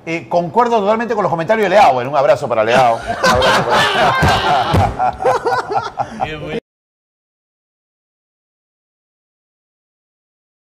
Concuerdo totalmente con los comentarios de Leao. Bueno, un abrazo para Leao. Un abrazo para...